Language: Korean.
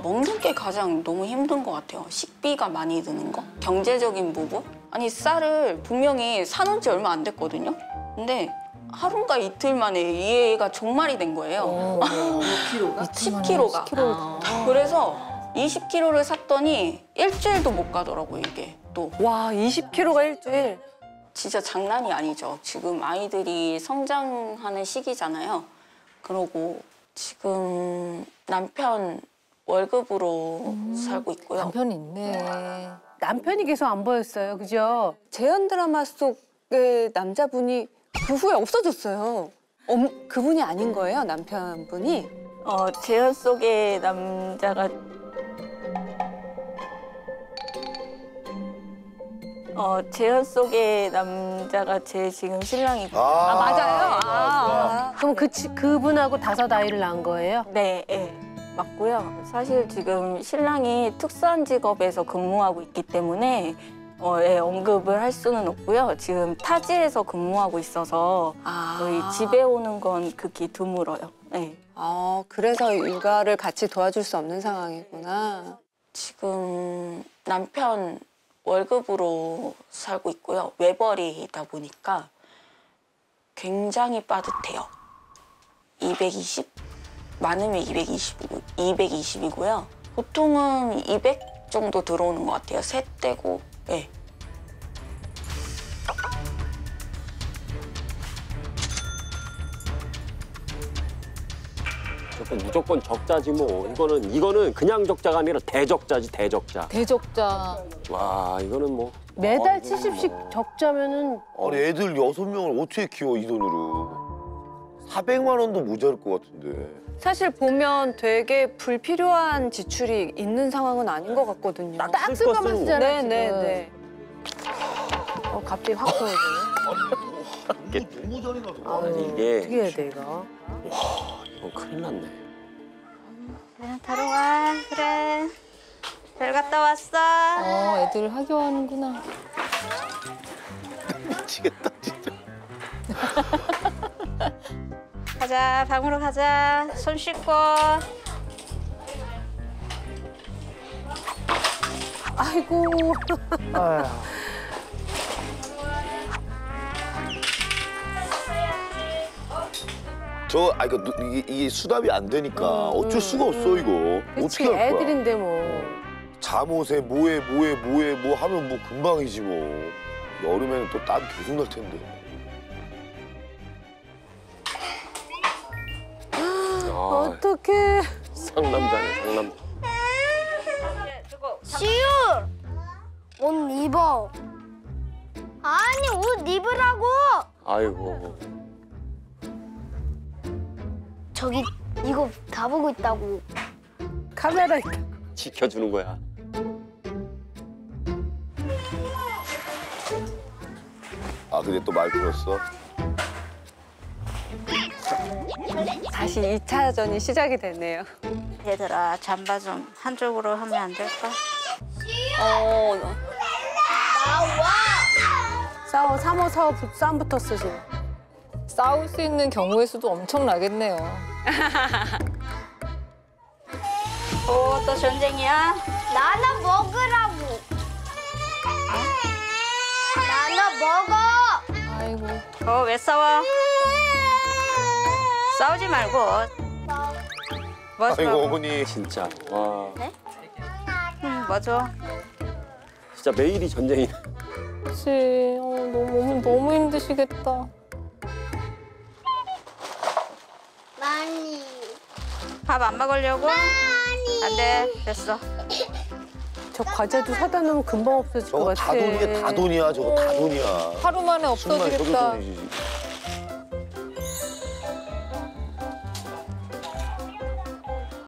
먹는 게 가장 너무 힘든 것 같아요. 식비가 많이 드는 거, 경제적인 부분. 아니 쌀을 분명히 사놓은 지 얼마 안 됐거든요. 근데 하루인가 이틀 만에 이 애가 종말이 된 거예요. 10kg가. 10kg. 그래서 20kg를 샀더니 일주일도 못 가더라고요, 이게 또. 와, 20kg가 일주일. 진짜 장난이 아니죠. 지금 아이들이 성장하는 시기잖아요. 그러고 지금 남편 월급으로 살고 있고요. 남편이 있네. 남편이 계속 안 보였어요, 그죠? 재현 드라마 속의 남자분이 그 후에 없어졌어요. 그분이 아닌 거예요, 남편분이? 재현 속의 남자가 재현 속의 남자가 제 지금 신랑이고. 맞아요. 그럼 그분하고 5 아이를 낳은 거예요? 네, 예, 맞고요. 사실 지금 신랑이 특수한 직업에서 근무하고 있기 때문에 예, 언급을 할 수는 없고요. 지금 타지에서 근무하고 있어서 저희 집에 오는 건 극히 드물어요. 네. 그래서 육아를 같이 도와줄 수 없는 상황이구나. 지금 남편 월급으로 살고 있고요. 외벌이다 보니까 굉장히 빠듯해요. 220? 많으면 220이고요. 보통은 200 정도 들어오는 것 같아요. 셋 떼고. 네. 무조건 적자지 뭐. 이거는 그냥 적자가 아니라 대적자지, 대적자. 대적자. 와, 이거는 뭐. 매달 70씩 적자면은 아니 애들 6명을 어떻게 키워 이 돈으로. 400만 원도 모자랄 것 같은데. 사실 보면 되게 불필요한 지출이 있는 상황은 아닌 것 같거든요. 딱 쓸 것만 쓰잖아요, 지금. 네네네. 갑자기 확 떨어지네. 너무 잘해놔서. 이게. 어떻게 해야 돼, 이거? 이건 큰일 났네. 그래, 들어와. 그래. 잘 갔다 왔어. 애들 학교하는구나. 미치겠다 진짜. 가자, 방으로 가자. 손 씻고. 아이고. 이게 수납이 안 되니까 어쩔 수가 없어 이거. 그치, 어떻게 할 거야? 애들인데 뭐. 잠옷에 뭐해 뭐 하면 뭐 금방이지 뭐. 여름에는 또 땀 계속 날 텐데. 어떡해. 상남자네, 상남자. 시율! 옷 입어. 아니, 옷 입으라고! 아이고. 저기 이거 다 보고 있다고. 카메라 있다. 지켜주는 거야. 근데 또 말 들었어? 다시 2차전이 시작이 되네요. 얘들아, 잠바 좀 한쪽으로 하면 안 될까? 싸워, 3호, 4호 싸움 붙었어, 지금. 싸울 수 있는 경우의 수도 엄청나겠네요. 또 전쟁이야? 나나 먹으라고. 나나 먹어. 아이고. 왜 싸워? 싸우지 말고. 뭐 줘? 아이고 어머니. 진짜. 와. 뭐 줘? 진짜 매일이 전쟁이네. 그치. 너무 힘드시겠다. 많이. 밥 안 먹으려고? 안 돼. 됐어. 저 과자도 사다 놓으면 금방 없어질 것 저거 같아. 다 돈이야, 다 돈이야. 저거 다 돈이야. 하루 만에 정말 저도 없어지겠다. 돈이지.